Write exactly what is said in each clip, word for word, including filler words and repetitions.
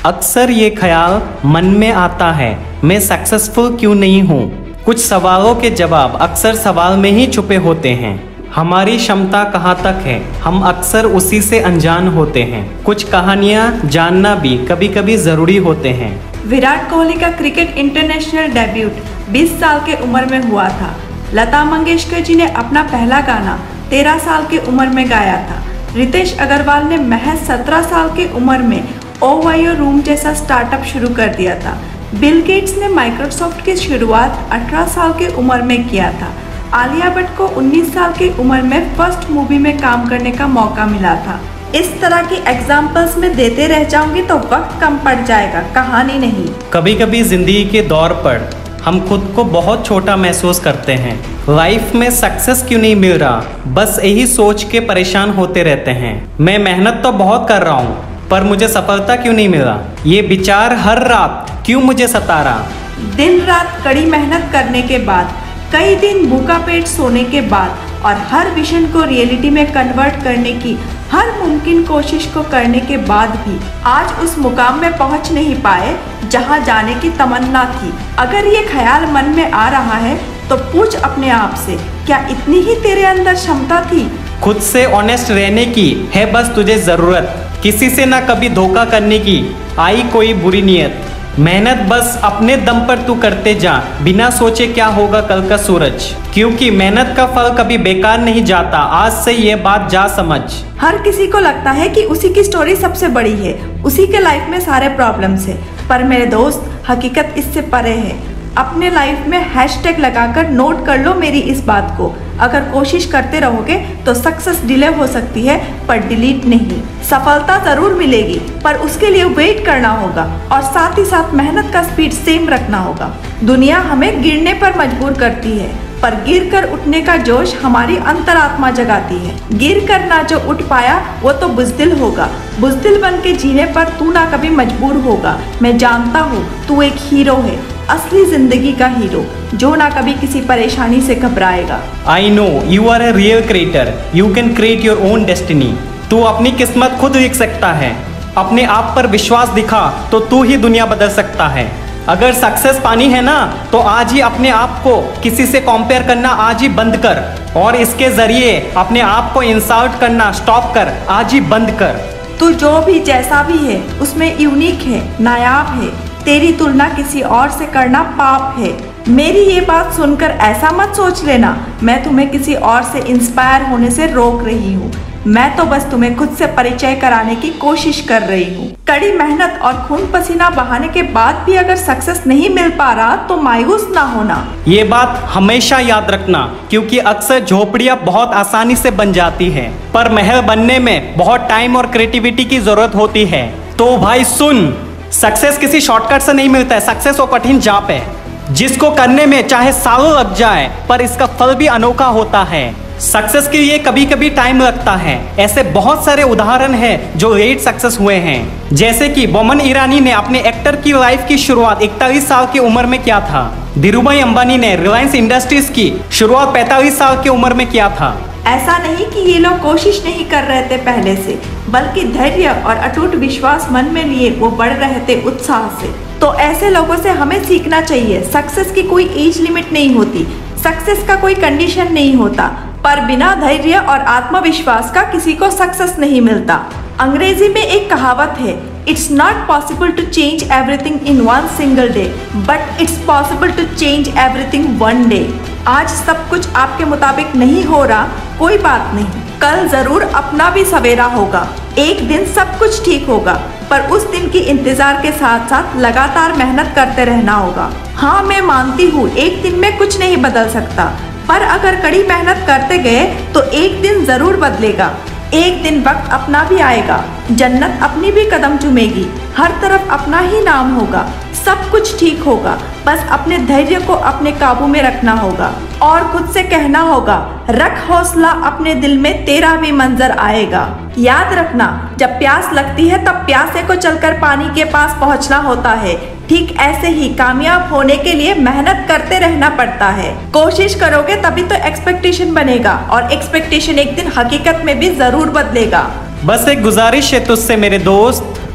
अक्सर ये ख्याल मन में आता है, मैं सक्सेसफुल क्यों नहीं हूँ। कुछ सवालों के जवाब अक्सर सवाल में ही छुपे होते हैं। हमारी क्षमता कहाँ तक है, हम अक्सर उसी से अनजान होते हैं। कुछ कहानियाँ जानना भी कभी कभी ज़रूरी होते हैं। विराट कोहली का क्रिकेट इंटरनेशनल डेब्यूट बीस साल के उम्र में हुआ था। लता मंगेशकर जी ने अपना पहला गाना तेरह साल की उम्र में गाया था। रितेश अग्रवाल ने महज सत्रह साल की उम्र में ओवायो रूम जैसा स्टार्टअप शुरू कर दिया था। बिल गेट्स ने माइक्रोसॉफ्ट की शुरुआत अठारह साल की उम्र में किया था। आलिया भट्ट को उन्नीस साल की उम्र में फर्स्ट मूवी में काम करने का मौका मिला था। इस तरह की एग्जाम्पल्स में देते रह जाऊंगी तो वक्त कम पड़ जाएगा, कहानी नहीं। कभी कभी जिंदगी के दौर पर हम खुद को बहुत छोटा महसूस करते हैं। लाइफ में सक्सेस क्यों नहीं मिल रहा, बस यही सोच के परेशान होते रहते हैं। मैं मेहनत तो बहुत कर रहा हूँ पर मुझे सफलता क्यों नहीं मिला, ये विचार हर रात क्यों मुझे सता रहा। दिन रात कड़ी मेहनत करने के बाद, कई दिन भूखा पेट सोने के बाद और हर विजन को रियलिटी में कन्वर्ट करने की हर मुमकिन कोशिश को करने के बाद भी आज उस मुकाम में पहुंच नहीं पाए जहां जाने की तमन्ना थी। अगर ये ख्याल मन में आ रहा है तो पूछ अपने आप से, क्या इतनी ही तेरे अंदर क्षमता थी? खुद से ऑनेस्ट रहने की है बस तुझे जरूरत, किसी से ना कभी धोखा करने की आई कोई बुरी नीयत। मेहनत बस अपने दम पर तू करते जा, बिना सोचे क्या होगा कल का सूरज, क्योंकि मेहनत का फल कभी बेकार नहीं जाता। आज से ये बात जा समझ। हर किसी को लगता है कि उसी की स्टोरी सबसे बड़ी है, उसी के लाइफ में सारे प्रॉब्लम्स है, पर मेरे दोस्त हकीकत इससे परे है। अपने लाइफ में हैशटैग लगाकर नोट कर लो मेरी इस बात को। अगर कोशिश करते रहोगे तो सक्सेस डिले हो सकती है पर डिलीट नहीं। सफलता जरूर मिलेगी पर उसके लिए वेट करना होगा और साथ ही साथ मेहनत का स्पीड सेम रखना होगा। दुनिया हमें गिरने पर मजबूर करती है पर गिर कर उठने का जोश हमारी अंतरात्मा जगाती है। गिर कर ना जो उठ पाया वो तो बुज़दिल होगा। बुज़दिल बन के जीने पर तू ना कभी मजबूर होगा। मैं जानता हूँ तू एक हीरो है, असली जिंदगी का हीरो, जो ना कभी किसी परेशानी से घबराएगा। I know you are a real creator, you can create your own destiny. तू अपनी किस्मत खुद लिख सकता है। अपने आप पर विश्वास दिखा तो तू ही दुनिया बदल सकता है। अगर सक्सेस पानी है ना तो आज ही अपने आप को किसी से कंपेयर करना आज ही बंद कर और इसके जरिए अपने आप को इंसल्ट करना स्टॉप कर, आज ही बंद कर। तू जो भी जैसा भी है उसमें यूनिक है, नायाब है। तेरी तुलना किसी और से करना पाप है। मेरी ये बात सुनकर ऐसा मत सोच लेना मैं तुम्हें किसी और से इंस्पायर होने से रोक रही हूँ। मैं तो बस तुम्हें खुद से परिचय कराने की कोशिश कर रही हूँ। कड़ी मेहनत और खून पसीना बहाने के बाद भी अगर सक्सेस नहीं मिल पा रहा तो मायूस ना होना। ये बात हमेशा याद रखना, क्योंकि अक्सर झोपड़ियाँ बहुत आसानी से बन जाती है पर महल बनने में बहुत टाइम और क्रिएटिविटी की जरूरत होती है। तो भाई सुन, सक्सेस किसी शॉर्टकट से नहीं मिलता है। सक्सेस वो कठिन जाप है जिसको करने में चाहे सालों लग जाए पर इसका फल भी अनोखा होता है। सक्सेस के लिए कभी कभी टाइम लगता है। ऐसे बहुत सारे उदाहरण हैं जो लेट सक्सेस हुए हैं, जैसे कि बोमन ईरानी ने अपने एक्टर की लाइफ की शुरुआत इकतालीस साल की उम्र में किया था। धीरूभाई अंबानी ने रिलायंस इंडस्ट्रीज की शुरुआत पैंतालीस साल की उम्र में किया था। ऐसा नहीं कि ये लोग कोशिश नहीं कर रहे थे पहले से, बल्कि धैर्य और अटूट विश्वास मन में लिए वो बढ़ रहे थे उत्साह से। तो ऐसे लोगों से हमें सीखना चाहिए। सक्सेस की कोई एज लिमिट नहीं होती, सक्सेस का कोई कंडीशन नहीं होता, पर बिना धैर्य और आत्मविश्वास का किसी को सक्सेस नहीं मिलता। अंग्रेजी में एक कहावत है, it's not possible to change everything in one single day but it's possible to change everything one day. आज सब कुछ आपके मुताबिक नहीं हो रहा, कोई बात नहीं, कल जरूर अपना भी सवेरा होगा। एक दिन सब कुछ ठीक होगा, पर उस दिन की इंतजार के साथ साथ लगातार मेहनत करते रहना होगा। हाँ मैं मानती हूँ एक दिन में कुछ नहीं बदल सकता, पर अगर कड़ी मेहनत करते गए तो एक दिन जरूर बदलेगा। एक दिन वक्त अपना भी आएगा, जन्नत अपनी भी कदम चूमेगी, हर तरफ अपना ही नाम होगा, सब कुछ ठीक होगा। बस अपने धैर्य को अपने काबू में रखना होगा और खुद से कहना होगा, रख हौसला अपने दिल में, तेरा भी मंजर आएगा। याद रखना, जब प्यास लगती है तब प्यासे को चलकर पानी के पास पहुंचना होता है। ठीक ऐसे ही कामयाब होने के लिए मेहनत करते रहना पड़ता है। कोशिश करोगे तभी तो एक्सपेक्टेशन बनेगा और एक्सपेक्टेशन एक दिन हकीकत में भी जरूर बदलेगा। बस एक गुजारिश है तुझसे मेरे दोस्त,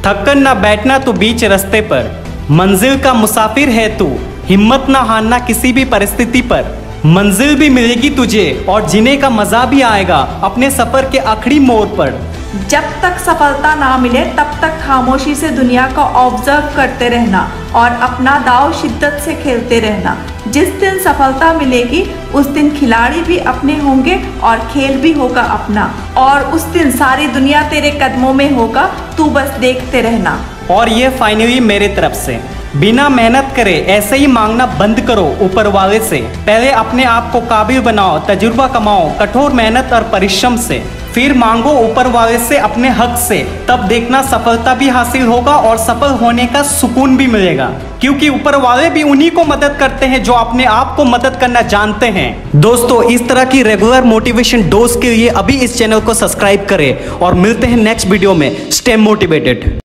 थक कर ना बैठना तू बीच रास्ते पर, मंजिल का मुसाफिर है तू, हिम्मत ना हारना किसी भी परिस्थिति पर। मंजिल भी मिलेगी तुझे और जीने का मजा भी आएगा अपने सफर के आखिरी मोड़ पर। जब तक सफलता ना मिले तब तक खामोशी से दुनिया को ऑब्जर्व करते रहना और अपना दाव शिद्दत से खेलते रहना। जिस दिन सफलता मिलेगी उस दिन खिलाड़ी भी अपने होंगे और खेल भी होगा अपना, और उस दिन सारी दुनिया तेरे कदमों में होगा, तू बस देखते रहना। और ये फाइनली मेरे तरफ से, बिना मेहनत करे ऐसे ही मांगना बंद करो ऊपर वाले से। पहले अपने आप को काबिल बनाओ, तजुर्बा कमाओ कठोर मेहनत और परिश्रम से, फिर मांगो ऊपर वाले से अपने हक से। तब देखना सफलता भी हासिल होगा और सफल होने का सुकून भी मिलेगा, क्योंकि ऊपर वाले भी उन्हीं को मदद करते हैं जो अपने आप को मदद करना जानते हैं। दोस्तों, इस तरह की रेगुलर मोटिवेशन डोज के लिए अभी इस चैनल को सब्सक्राइब करें और मिलते हैं नेक्स्ट वीडियो में। Stay motivated.